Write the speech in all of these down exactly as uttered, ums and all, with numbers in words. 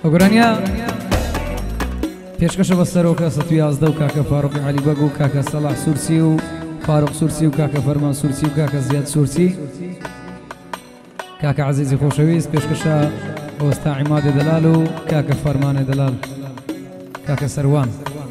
ئەگرانیا پێشکەشە بە سەرۆکە سەد و یازدە و کاکە فاروقی عەلی بەگ و کاکە سەلاح سورسی و فاروق سورسی و کاکە فەرمان سورسی و کاکە زیاد سورسی کاکە عەزیزی خۆشەویست پێشکەشە بۆ ئێستا عیمادی دەلال و کاکە فەرمانێ دەلال کاکە سەروان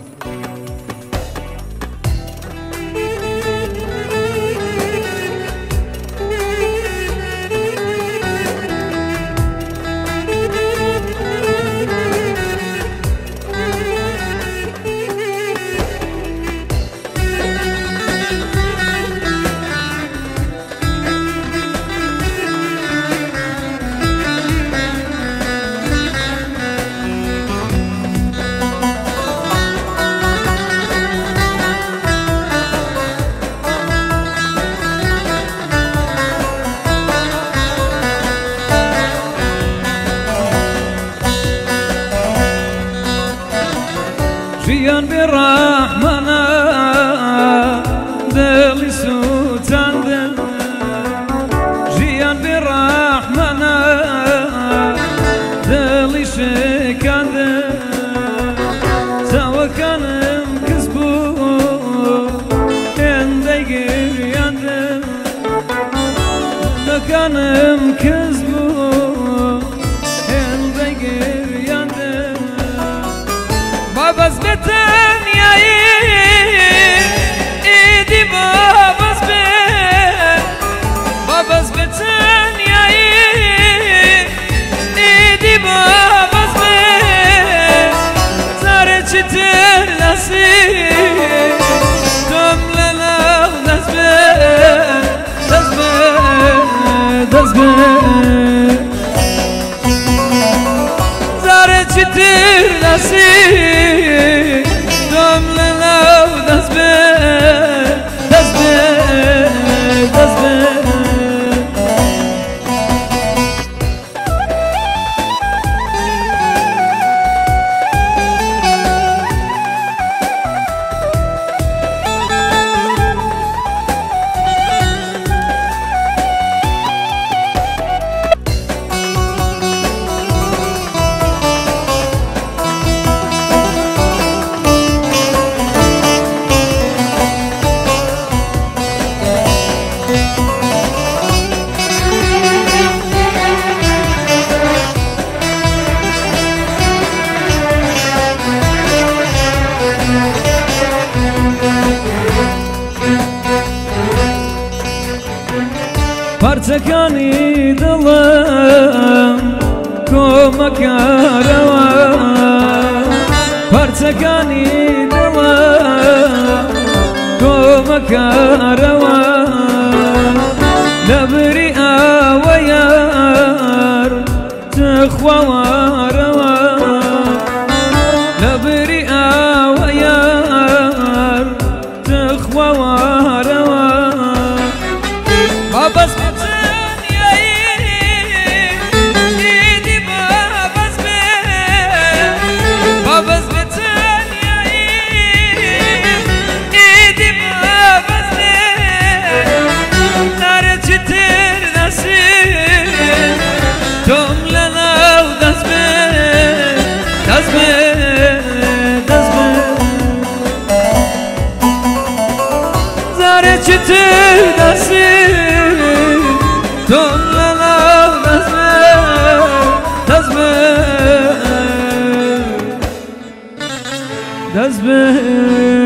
ژیان بێڕەحمەنە دڵی سووتاندن ژیان بێڕەحمەنە دڵی شکاندن چاوەکانم کەس بوو هێندەی گریاندن دەکانم کەس بوو هێندەی گریاندن بابەز بێ تەنیایی ئیدی بابەز بێ بابەز بێ تەنیایی ئیدی بابەز بێ جارێکی تر دەسی تۆم لەناو دەست بێ دەست بێ دەست بێ جارێکی تر دەسی تۆم لەناو دەست بێ دەست بێ دەست بێ پارچەکانی دڵم کۆمەکارەوە پارچەکانی دڵم کۆمەکارەوە لە بری ئاوە یار تخواوارەوە لە بری ئاوە یار تخواوارەوە بابەز تۆم لەناو دەست بێ دەست بێ دەست بێ جارێکی تر دەسی تۆم لەناو دەست بێ دەست بێ دەست بێ